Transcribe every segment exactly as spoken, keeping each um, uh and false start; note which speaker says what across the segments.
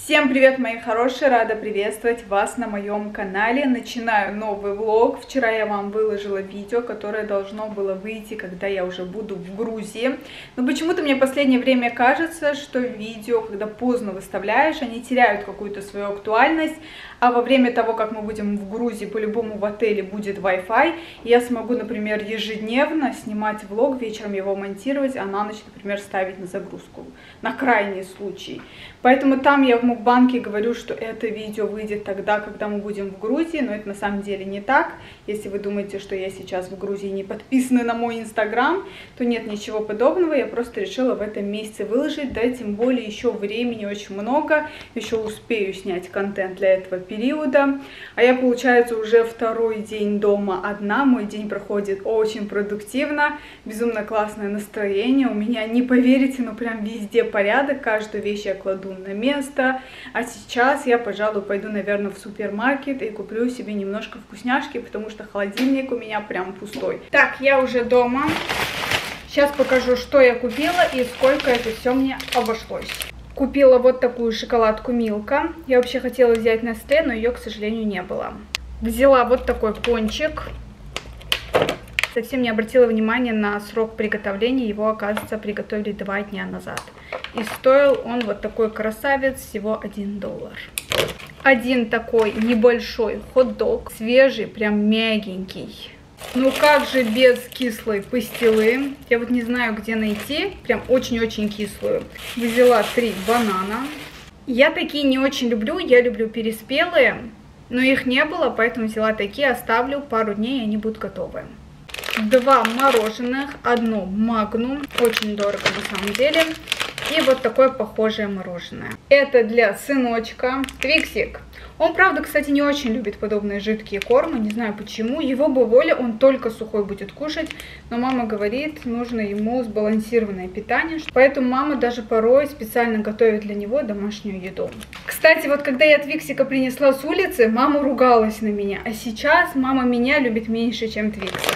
Speaker 1: Всем привет, мои хорошие! Рада приветствовать вас на моем канале. Начинаю новый влог. Вчера я вам выложила видео, которое должно было выйти, когда я уже буду в Грузии. Но почему-то мне в последнее время кажется, что видео, когда поздно выставляешь, они теряют какую-то свою актуальность. А во время того, как мы будем в Грузии, по-любому в отеле будет Wi-Fi. Я смогу, например, ежедневно снимать влог, вечером его монтировать, а на ночь, например, ставить на загрузку. На крайний случай. Поэтому там я в мукбанке говорю, что это видео выйдет тогда, когда мы будем в Грузии, но это на самом деле не так. Если вы думаете, что я сейчас в Грузии не подписаны на мой инстаграм, то нет ничего подобного. Я просто решила в этом месяце выложить, да, тем более еще времени очень много, еще успею снять контент для этого периода. А я, получается, уже второй день дома одна, мой день проходит очень продуктивно, безумно классное настроение, у меня, не поверите, но прям везде порядок, каждую вещь я кладу на место. А сейчас я, пожалуй, пойду, наверное, в супермаркет и куплю себе немножко вкусняшки, потому что холодильник у меня прям пустой. Так, я уже дома. Сейчас покажу, что я купила и сколько это все мне обошлось. Купила вот такую шоколадку Милка. Я вообще хотела взять Nestlé, но ее, к сожалению, не было. Взяла вот такой пончик. Совсем не обратила внимания на срок приготовления. Его, оказывается, приготовили два дня назад. И стоил он, вот такой красавец, всего один доллар. Один такой небольшой хот-дог. Свежий, прям мягенький. Ну как же без кислой пастилы? Я вот не знаю, где найти. Прям очень-очень кислую. Взяла три банана. Я такие не очень люблю. Я люблю переспелые. Но их не было, поэтому взяла такие. Оставлю пару дней, и они будут готовы. Два мороженых. Одно Магнум. Очень дорого на самом деле. И вот такое похожее мороженое. Это для сыночка. Твиксик. Он, правда, кстати, не очень любит подобные жидкие кормы, не знаю почему. Его бы воля, он только сухой будет кушать, но мама говорит, нужно ему сбалансированное питание. Поэтому мама даже порой специально готовит для него домашнюю еду. Кстати, вот когда я Твиксика принесла с улицы, мама ругалась на меня, а сейчас мама меня любит меньше, чем Твикса.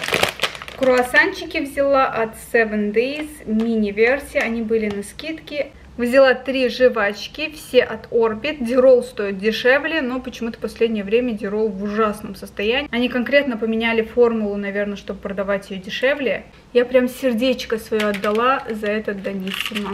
Speaker 1: Круассанчики взяла от Seven Days, мини-версия, они были на скидке. Взяла три жвачки, все от Orbit. Дирол стоит дешевле, но почему-то в последнее время Дирол в ужасном состоянии. Они конкретно поменяли формулу, наверное, чтобы продавать ее дешевле. Я прям сердечко свое отдала за этот Даниссимо.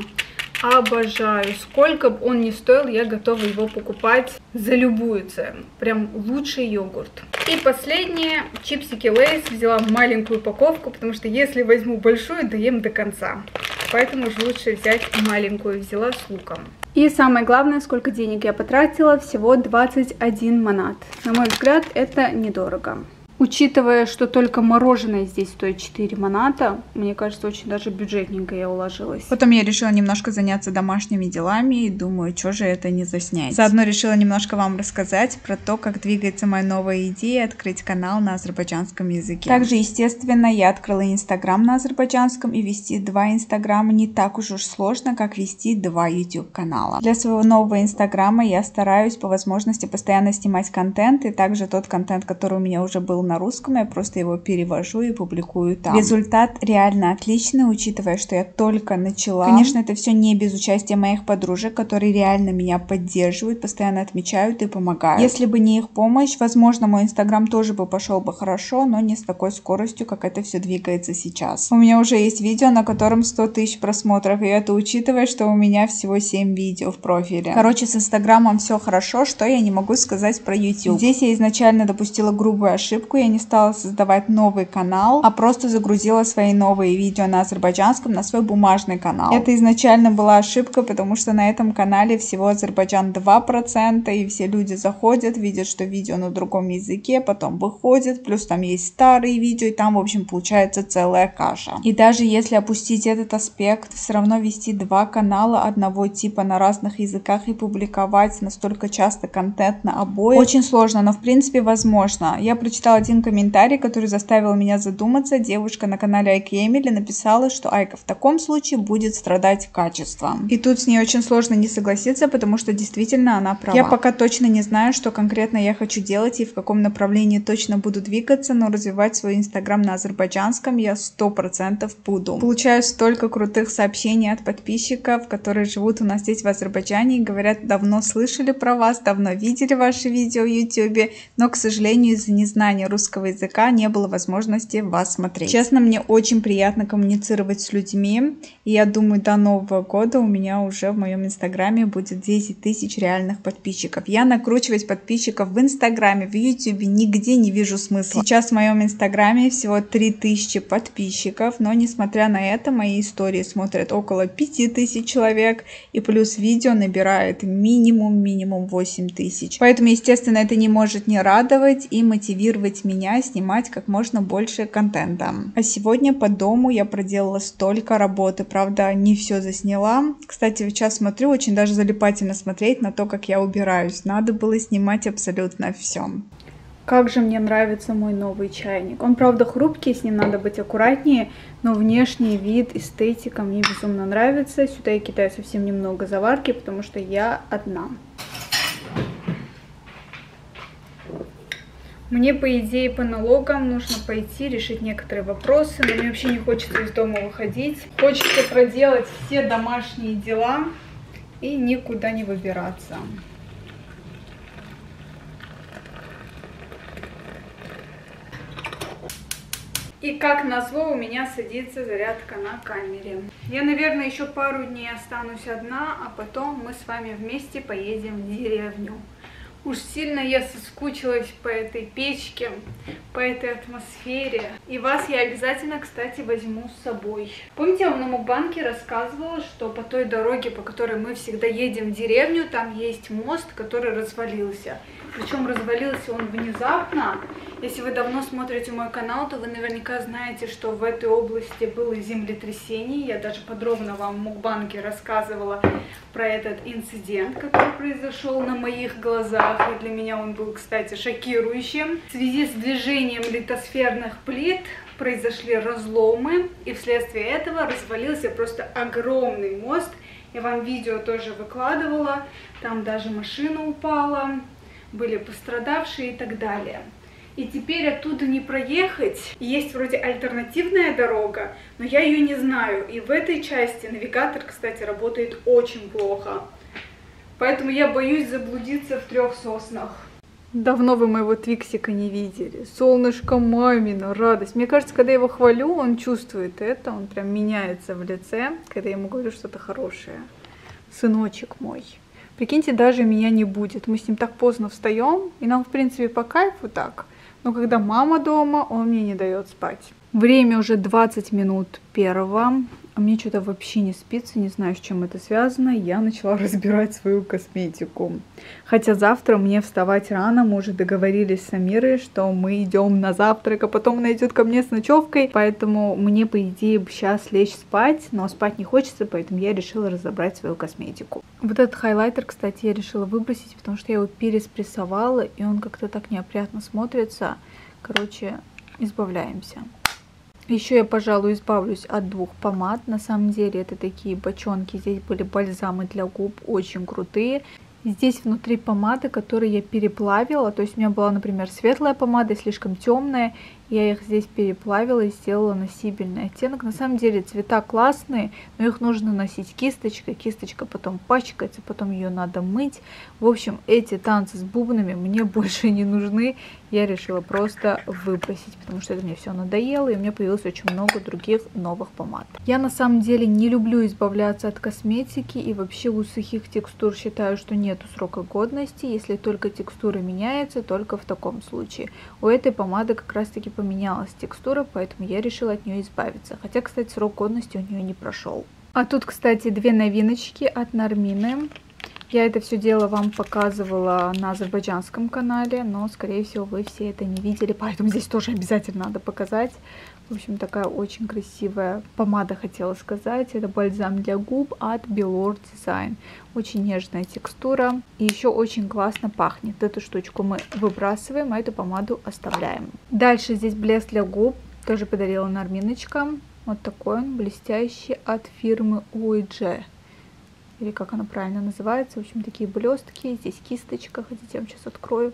Speaker 1: Обожаю. Сколько бы он ни стоил, я готова его покупать за любую цену. Прям лучший йогурт. И последнее, чипсики Лейс. Взяла маленькую упаковку, потому что если возьму большую, доем до конца. Поэтому же лучше взять маленькую. Взяла с луком. И самое главное, сколько денег я потратила, всего двадцать один манат. На мой взгляд, это недорого. Учитывая, что только мороженое здесь стоит четыре маната, мне кажется, очень даже бюджетненько я уложилась.
Speaker 2: Потом я решила немножко заняться домашними делами и думаю, что же это не заснять. Заодно решила немножко вам рассказать про то, как двигается моя новая идея открыть канал на азербайджанском языке. Также, естественно, я открыла инстаграм на азербайджанском, и вести два инстаграма не так уж уж сложно, как вести два ютуб канала. Для своего нового инстаграма я стараюсь по возможности постоянно снимать контент, и также тот контент, который у меня уже был на русском, я просто его перевожу и публикую там. Результат реально отличный, учитывая, что я только начала. Конечно, это все не без участия моих подружек, которые реально меня поддерживают, постоянно отмечают и помогают. Если бы не их помощь, возможно, мой инстаграм тоже бы пошел бы хорошо, но не с такой скоростью, как это все двигается сейчас. У меня уже есть видео, на котором сто тысяч просмотров, и это учитывая, что у меня всего семь видео в профиле. Короче, с инстаграмом все хорошо, что я не могу сказать про ютуб. Здесь я изначально допустила грубую ошибку. Я не стала создавать новый канал, а просто загрузила свои новые видео на азербайджанском на свой бумажный канал. Это изначально была ошибка, потому что на этом канале всего Азербайджан два процента, и все люди заходят, видят, что видео на другом языке, потом выходят, плюс там есть старые видео, и там, в общем, получается целая каша. И даже если опустить этот аспект, все равно вести два канала одного типа на разных языках и публиковать настолько часто контент на обоих очень сложно, но в принципе возможно. Я прочитала один комментарий, который заставил меня задуматься. Девушка на канале Айки Эмили написала, что Айка в таком случае будет страдать качеством. И тут с ней очень сложно не согласиться, потому что действительно она права. Я пока точно не знаю, что конкретно я хочу делать и в каком направлении точно буду двигаться, но развивать свой инстаграм на азербайджанском я сто процентов буду. Получаю столько крутых сообщений от подписчиков, которые живут у нас здесь в Азербайджане и говорят, давно слышали про вас, давно видели ваши видео в ютубе, но, к сожалению, из-за незнания русского языка не было возможности вас смотреть. Честно, мне очень приятно коммуницировать с людьми, и я думаю, до Нового года у меня уже в моем инстаграме будет десять тысяч реальных подписчиков. Я накручивать подписчиков в инстаграме, в ютубе нигде не вижу смысла. Сейчас в моем инстаграме всего три тысячи подписчиков, но несмотря на это мои истории смотрят около пяти тысяч человек, и плюс видео набирает минимум минимум восемь тысяч. Поэтому, естественно, это не может не радовать и мотивировать меня снимать как можно больше контента. А сегодня по дому я проделала столько работы, правда, не все засняла. Кстати, сейчас смотрю, очень даже залипательно смотреть на то, как я убираюсь. Надо было снимать абсолютно все.
Speaker 1: Как же мне нравится мой новый чайник. Он, правда, хрупкий, с ним надо быть аккуратнее, но внешний вид, эстетика мне безумно нравится. Сюда я кидаю совсем немного заварки, потому что я одна. Мне, по идее, по налогам нужно пойти решить некоторые вопросы, но мне вообще не хочется из дома выходить. Хочется проделать все домашние дела и никуда не выбираться. И как назло у меня садится зарядка на камере. Я, наверное, еще пару дней останусь одна, а потом мы с вами вместе поедем в деревню. Уж сильно я соскучилась по этой печке, по этой атмосфере. И вас я обязательно, кстати, возьму с собой. Помните, я вам на мукбанке рассказывала, что по той дороге, по которой мы всегда едем в деревню, там есть мост, который развалился. Причем развалился он внезапно. Если вы давно смотрите мой канал, то вы наверняка знаете, что в этой области было землетрясение. Я даже подробно вам в мукбанке рассказывала про этот инцидент, который произошел на моих глазах. И для меня он был, кстати, шокирующим. В связи с движением литосферных плит произошли разломы, и вследствие этого развалился просто огромный мост. Я вам видео тоже выкладывала, там даже машина упала, были пострадавшие и так далее. И теперь оттуда не проехать. Есть вроде альтернативная дорога, но я ее не знаю. И в этой части навигатор, кстати, работает очень плохо. Поэтому я боюсь заблудиться в трех соснах. Давно вы моего Твиксика не видели. Солнышко мамино, радость. Мне кажется, когда я его хвалю, он чувствует это. Он прям меняется в лице, когда я ему говорю что-то хорошее. Сыночек мой. Прикиньте, даже меня не будет. Мы с ним так поздно встаем, и нам, в принципе, по кайфу так. Но когда мама дома, он мне не дает спать. Время уже двадцать минут первого, а мне что-то вообще не спится, не знаю, с чем это связано. Я начала разбирать свою косметику. Хотя завтра мне вставать рано, мы уже договорились с Амирой, что мы идем на завтрак, а потом она идет ко мне с ночевкой. Поэтому мне, по идее, сейчас лечь спать, но спать не хочется, поэтому я решила разобрать свою косметику. Вот этот хайлайтер, кстати, я решила выбросить, потому что я его переспрессовала, и он как-то так неопрятно смотрится. Короче, избавляемся. Еще я, пожалуй, избавлюсь от двух помад. На самом деле это такие бочонки. Здесь были бальзамы для губ, очень крутые. Здесь внутри помады, которые я переплавила. То есть у меня была, например, светлая помада, слишком темная. Я их здесь переплавила и сделала носибельный оттенок. На самом деле цвета классные, но их нужно носить кисточкой. Кисточка потом пачкается, потом ее надо мыть. В общем, эти танцы с бубнами мне больше не нужны. Я решила просто выбросить, потому что это мне все надоело, и у меня появилось очень много других новых помад. Я на самом деле не люблю избавляться от косметики, и вообще у сухих текстур считаю, что нету срока годности. Если только текстура меняется, только в таком случае. У этой помады как раз таки поменялась текстура, поэтому я решила от нее избавиться. Хотя, кстати, срок годности у нее не прошел. А тут, кстати, две новиночки от Нармины. Я это все дело вам показывала на азербайджанском канале, но, скорее всего, вы все это не видели, поэтому здесь тоже обязательно надо показать. В общем, такая очень красивая помада, хотела сказать. Это бальзам для губ от Belor Design. Очень нежная текстура. И еще очень классно пахнет. Эту штучку мы выбрасываем, а эту помаду оставляем. Дальше здесь блеск для губ. Тоже подарила Нарминочка. Вот такой он, блестящий, от фирмы о и джи. Или как она правильно называется. В общем, такие блестки. Здесь кисточка. Хотите, я вам сейчас открою.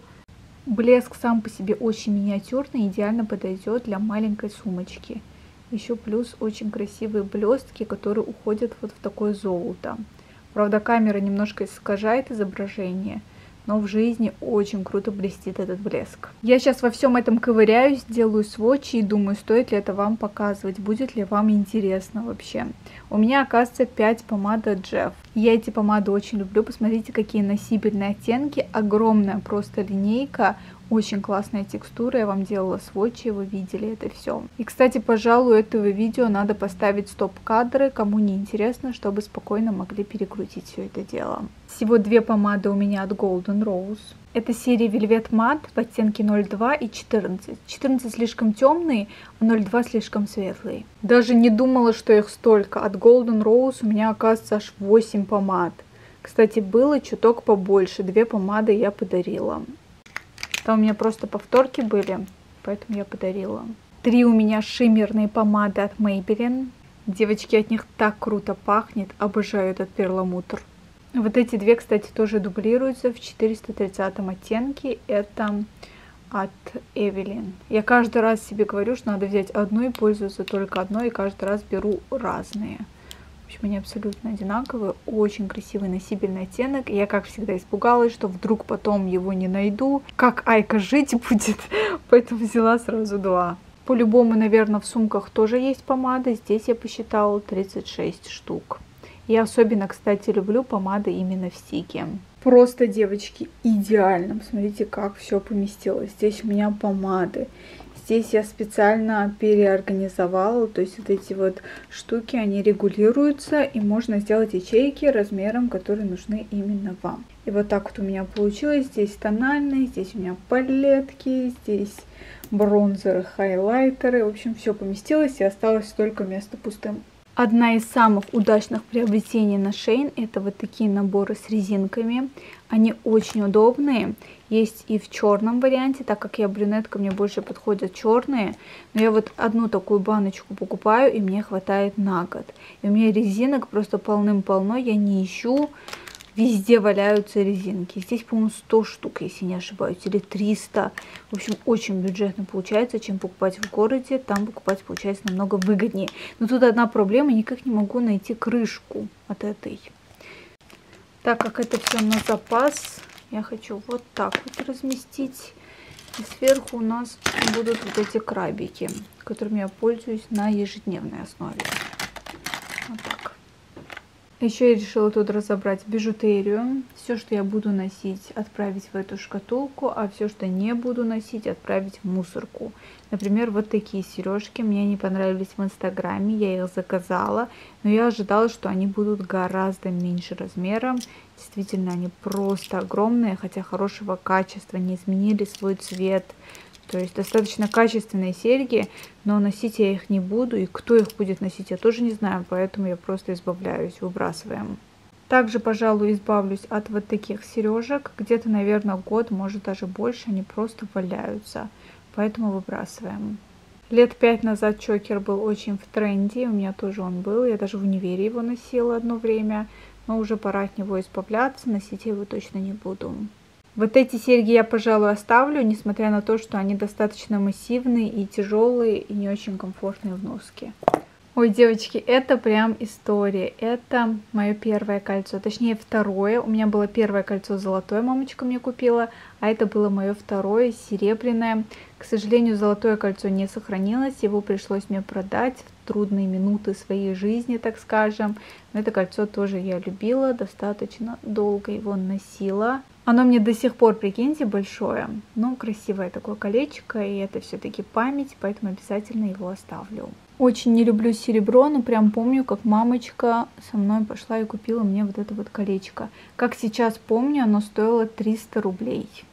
Speaker 1: Блеск сам по себе очень миниатюрный, идеально подойдет для маленькой сумочки. Еще плюс очень красивые блестки, которые уходят вот в такое золото. Правда, камера немножко искажает изображение, но в жизни очень круто блестит этот блеск. Я сейчас во всем этом ковыряюсь, делаю сводчи и думаю, стоит ли это вам показывать, будет ли вам интересно вообще. У меня, оказывается, пять помад от Джефф. Я эти помады очень люблю. Посмотрите, какие носибельные оттенки. Огромная просто линейка. Очень классная текстура. Я вам делала сводчи, вы видели это все. И, кстати, пожалуй, этого видео надо поставить стоп-кадры, кому не интересно, чтобы спокойно могли перекрутить все это дело. Всего две помады у меня от Golden Rose. Это серия Velvet Matte в оттенке ноль два и четырнадцать. четырнадцать слишком темный, а ноль два слишком светлый. Даже не думала, что их столько. От Golden Rose у меня, оказывается, аж восемь помад. Кстати, было чуток побольше. Две помады я подарила. Там у меня просто повторки были, поэтому я подарила. Три у меня шиммерные помады от Maybelline. Девочки, от них так круто пахнет. Обожаю этот перламутр. Вот эти две, кстати, тоже дублируются в четыреста тридцатом оттенке. Это от Evelyn. Я каждый раз себе говорю, что надо взять одну и пользоваться только одной. И каждый раз беру разные. В общем, они абсолютно одинаковые. Очень красивый носибельный оттенок. Я, как всегда, испугалась, что вдруг потом его не найду. Как Айка жить будет. Поэтому взяла сразу два. По-любому, наверное, в сумках тоже есть помада. Здесь я посчитала тридцать шесть штук. Я особенно, кстати, люблю помады именно в стике. Просто, девочки, идеально. Посмотрите, как все поместилось. Здесь у меня помады. Здесь я специально переорганизовала. То есть вот эти вот штуки, они регулируются. И можно сделать ячейки размером, которые нужны именно вам. И вот так вот у меня получилось. Здесь тональные, здесь у меня палетки, здесь бронзеры, хайлайтеры. В общем, все поместилось и осталось только место пустым. Одна из самых удачных приобретений на Shein — это вот такие наборы с резинками. Они очень удобные. Есть и в черном варианте, так как я брюнетка, мне больше подходят черные. Но я вот одну такую баночку покупаю, и мне хватает на год. И у меня резинок просто полным-полно, я не ищу. Везде валяются резинки. Здесь, по-моему, сто штук, если не ошибаюсь, или триста. В общем, очень бюджетно получается, чем покупать в городе. Там покупать получается намного выгоднее. Но тут одна проблема, никак не могу найти крышку от этой. Так как это все на запас, я хочу вот так вот разместить. И сверху у нас будут вот эти крабики, которыми я пользуюсь на ежедневной основе. Вот так. Еще я решила тут разобрать бижутерию. Все, что я буду носить, отправить в эту шкатулку, а все, что не буду носить, отправить в мусорку. Например, вот такие сережки мне не понравились в Инстаграме, я их заказала, но я ожидала, что они будут гораздо меньше размером. Действительно, они просто огромные, хотя хорошего качества, не изменили свой цвет. То есть достаточно качественные серьги, но носить я их не буду. И кто их будет носить, я тоже не знаю, поэтому я просто избавляюсь, выбрасываем. Также, пожалуй, избавлюсь от вот таких сережек. Где-то, наверное, год, может даже больше, они просто валяются. Поэтому выбрасываем. Лет пять назад чокер был очень в тренде, у меня тоже он был. Я даже в универе его носила одно время, но уже пора от него избавляться, носить я его точно не буду. Вот эти серьги я, пожалуй, оставлю, несмотря на то, что они достаточно массивные и тяжелые, и не очень комфортные в носке. Ой, девочки, это прям история. Это мое первое кольцо, точнее второе. У меня было первое кольцо золотое, мамочка мне купила, а это было мое второе, серебряное. К сожалению, золотое кольцо не сохранилось, его пришлось мне продать в трудные минуты своей жизни, так скажем. Но это кольцо тоже я любила, достаточно долго его носила. Оно мне до сих пор, прикиньте, большое, но красивое такое колечко, и это все-таки память, поэтому обязательно его оставлю. Очень не люблю серебро, но прям помню, как мамочка со мной пошла и купила мне вот это вот колечко. Как сейчас помню, оно стоило триста рублей.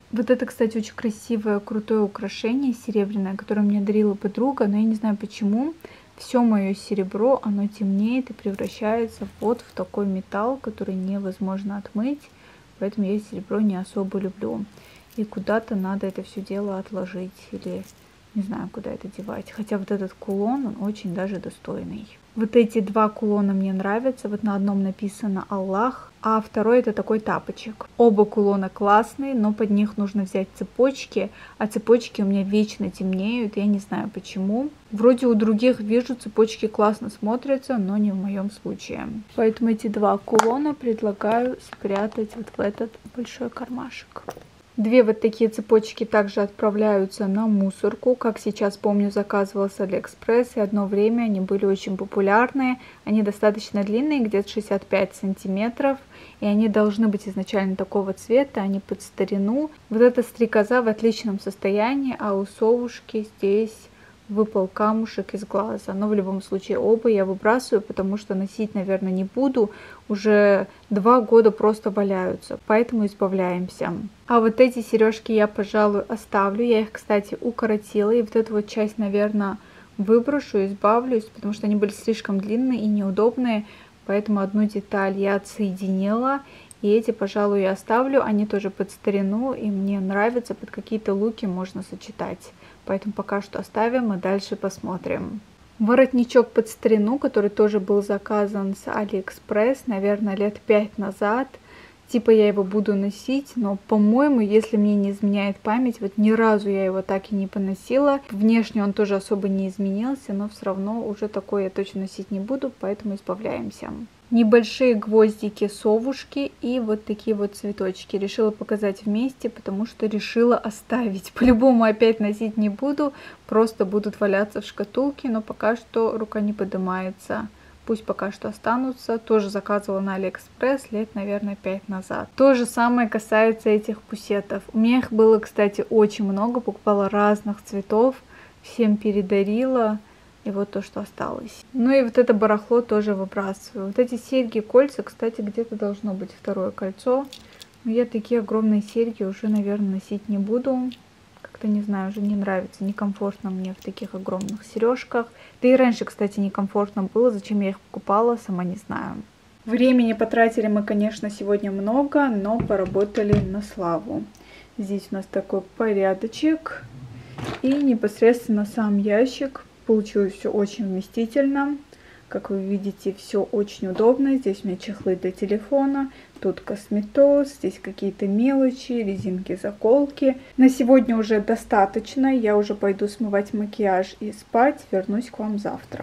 Speaker 1: Вот это, кстати, очень красивое, крутое украшение серебряное, которое мне дарила подруга, но я не знаю почему. Все мое серебро, оно темнеет и превращается вот в такой металл, который невозможно отмыть. Поэтому я серебро не особо люблю. И куда-то надо это все дело отложить. Или не знаю, куда это девать. Хотя вот этот кулон, он очень даже достойный. Вот эти два кулона мне нравятся. Вот на одном написано Аллах, а второй это такой тапочек. Оба кулона классные, но под них нужно взять цепочки. А цепочки у меня вечно темнеют. Я не знаю почему. Вроде у других вижу, цепочки классно смотрятся, но не в моем случае. Поэтому эти два кулона предлагаю спрятать вот в этот большой кармашек. Две вот такие цепочки также отправляются на мусорку. Как сейчас помню, заказывала с Алиэкспресс, и одно время они были очень популярные. Они достаточно длинные, где-то шестьдесят пять сантиметров. И они должны быть изначально такого цвета, они под старину. Вот эта стрекоза в отличном состоянии, а у совушки здесь выпал камушек из глаза. Но в любом случае оба я выбрасываю, потому что носить, наверное, не буду. Уже два года просто валяются, поэтому избавляемся. А вот эти сережки я, пожалуй, оставлю. Я их, кстати, укоротила. И вот эту вот часть, наверное, выброшу, избавлюсь, потому что они были слишком длинные и неудобные. Поэтому одну деталь я отсоединила. И эти, пожалуй, я оставлю. Они тоже под старину, и мне нравятся. Под какие-то луки можно сочетать. Поэтому пока что оставим, и дальше посмотрим. Воротничок под старину, который тоже был заказан с Алиэкспресс, наверное, лет пять назад. Типа я его буду носить, но, по-моему, если мне не изменяет память, вот ни разу я его так и не поносила. Внешне он тоже особо не изменился, но все равно уже такое я точно носить не буду, поэтому избавляемся. Небольшие гвоздики, совушки и вот такие вот цветочки. Решила показать вместе, потому что решила оставить. По-любому опять носить не буду, просто будут валяться в шкатулке, но пока что рука не поднимается. Пусть пока что останутся. Тоже заказывала на Алиэкспресс лет, наверное, пять назад. То же самое касается этих пусетов. У меня их было, кстати, очень много. Покупала разных цветов, всем передарила. И вот то, что осталось. Ну и вот это барахло тоже выбрасываю. Вот эти серьги, кольца, кстати, где-то должно быть второе кольцо. Но я такие огромные серьги уже, наверное, носить не буду. Как-то, не знаю, уже не нравится, некомфортно мне в таких огромных сережках. Да и раньше, кстати, некомфортно было. Зачем я их покупала, сама не знаю. Времени потратили мы, конечно, сегодня много, но поработали на славу. Здесь у нас такой порядочек. И непосредственно сам ящик. Получилось все очень вместительно. Как вы видите, все очень удобно. Здесь у меня чехлы для телефона, тут косметоз, здесь какие-то мелочи, резинки, заколки. На сегодня уже достаточно. Я уже пойду смывать макияж и спать. Вернусь к вам завтра.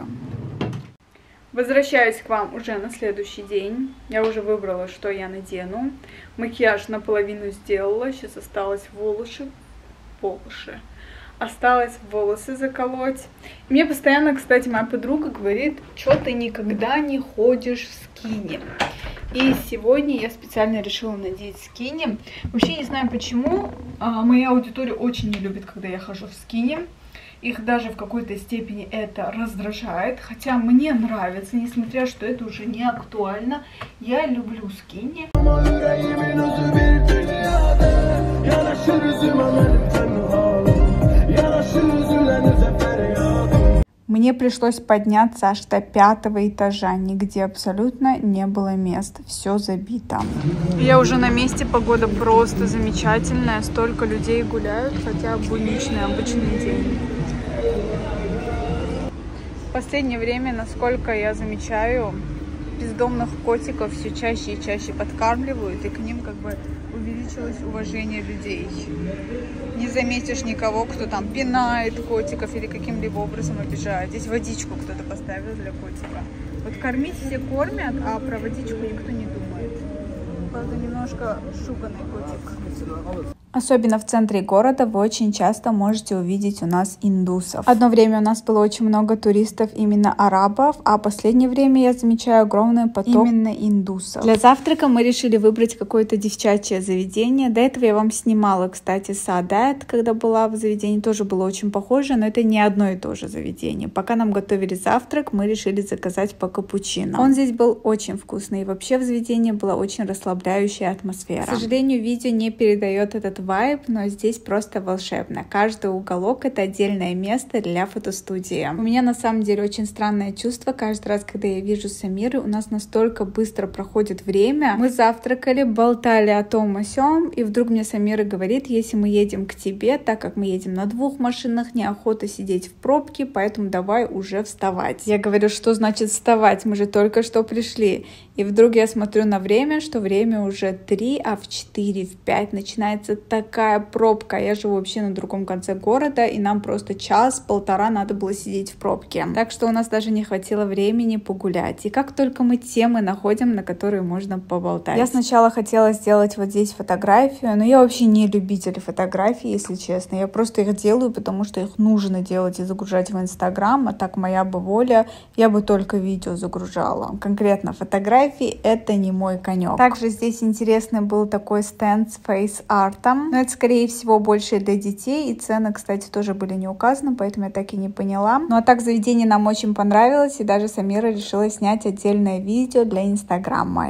Speaker 1: Возвращаюсь к вам уже на следующий день. Я уже выбрала, что я надену. Макияж наполовину сделала. Сейчас осталось волосы. Волосы. Осталось волосы заколоть. Мне постоянно, кстати, моя подруга говорит, что ты никогда не ходишь в скини. И сегодня я специально решила надеть скини. Вообще не знаю почему, моя аудитория очень не любит, когда я хожу в скини. Их даже в какой-то степени это раздражает. Хотя мне нравится, несмотря что это уже не актуально. Я люблю скини.
Speaker 2: Мне пришлось подняться аж до пятого этажа, нигде абсолютно не было мест, все забито.
Speaker 1: Я уже на месте, погода просто замечательная, столько людей гуляют, хотя будничный обычный день. В последнее время, насколько я замечаю, бездомных котиков все чаще и чаще подкармливают, и к ним как бы увеличилось уважение людей. Не заметишь никого, кто там пинает котиков или каким-либо образом обижает. Здесь водичку кто-то поставил для котика. Вот кормить все кормят, а про водичку никто не думает. Правда, немножко шуганный котик.
Speaker 2: Особенно в центре города вы очень часто можете увидеть у нас индусов. Одно время у нас было очень много туристов именно арабов, а в последнее время я замечаю огромный поток именно индусов. Для завтрака мы решили выбрать какое-то девчачье заведение. До этого я вам снимала, кстати, Саадат, когда была в заведении, тоже было очень похоже, но это не одно и то же заведение. Пока нам готовили завтрак, мы решили заказать по капучино. Он здесь был очень вкусный, и вообще в заведении была очень расслабляющая атмосфера. К сожалению, видео не передает этот вайб, но здесь просто волшебно. Каждый уголок — это отдельное место для фотостудии. У меня на самом деле очень странное чувство. Каждый раз, когда я вижу Самиру, у нас настолько быстро проходит время. Мы завтракали, болтали о том о сём, и вдруг мне Самира говорит: если мы едем к тебе, так как мы едем на двух машинах, неохота сидеть в пробке, поэтому давай уже вставать. Я говорю: что значит вставать? Мы же только что пришли. И вдруг я смотрю на время, что время уже три, а в четыре, в пять начинается такая пробка. Я живу вообще на другом конце города, и нам просто час-полтора надо было сидеть в пробке. Так что у нас даже не хватило времени погулять. И как только мы темы находим, на которые можно поболтать. Я сначала хотела сделать вот здесь фотографию, но я вообще не любитель фотографий, если честно. Я просто их делаю, потому что их нужно делать и загружать в Инстаграм, а так моя бы воля, я бы только видео загружала. Конкретно фотографии — это не мой конек. Также здесь интересный был такой стенд с фейс-артом, но это, скорее всего, больше для детей, и цены, кстати, тоже были не указаны, поэтому я так и не поняла. Ну а так заведение нам очень понравилось, и даже Самира решила снять отдельное видео для Инстаграма.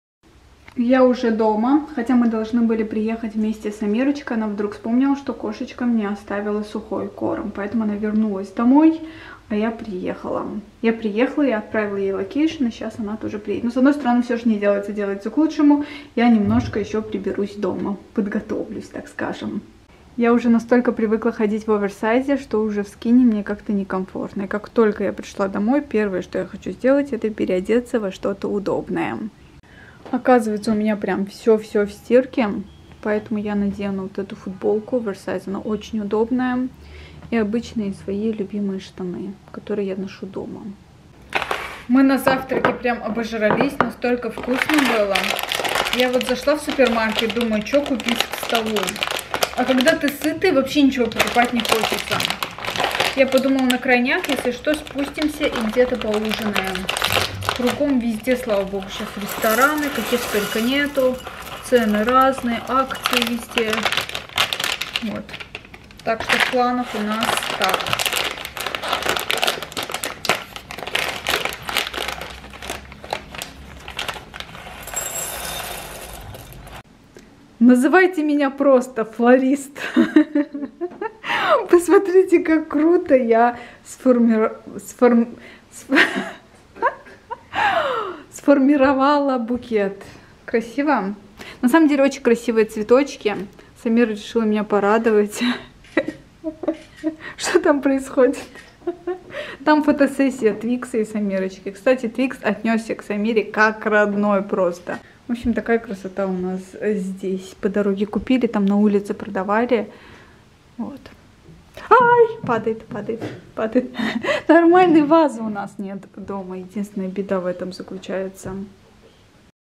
Speaker 2: Я уже дома, хотя мы должны были приехать вместе с Амирочкой. Она вдруг вспомнила, что кошечка мне оставила сухой корм, поэтому она вернулась домой, а я приехала. Я приехала, я отправила ей локейшн, и сейчас она тоже приедет. Но с одной стороны, все же не делается, делается к лучшему. Я немножко еще приберусь дома, подготовлюсь, так скажем. Я уже настолько привыкла ходить в оверсайзе, что уже в скине мне как-то некомфортно. И как только я пришла домой, первое, что я хочу сделать, это переодеться во что-то удобное. Оказывается, у меня прям все-все в стирке, поэтому я надену вот эту футболку оверсайз, она очень удобная. И обычные свои любимые штаны, которые я ношу дома. Мы на завтраке прям обожрались, настолько вкусно было. Я вот зашла в супермаркет, думаю, что купить к столу. А когда ты сытый, вообще ничего покупать не хочется. Я подумала, на крайняк, если что, спустимся и где-то поужинаем. Кругом везде, слава богу, сейчас рестораны, каких только нету. Цены разные, акции везде. Вот. Так что в планах у нас так. Называйте меня просто флорист. Посмотрите, как круто я сформи... сформ... сформировала букет. Красиво? На самом деле очень красивые цветочки. Самира решила меня порадовать. Что там происходит? Там фотосессия Твикса и Самирочки. Кстати, Твикс отнесся к Самире как родной просто. В общем, такая красота у нас здесь. По дороге купили, там на улице продавали. Вот. Ай, падает, падает, падает. Нормальной вазы у нас нет дома. Единственная беда в этом заключается.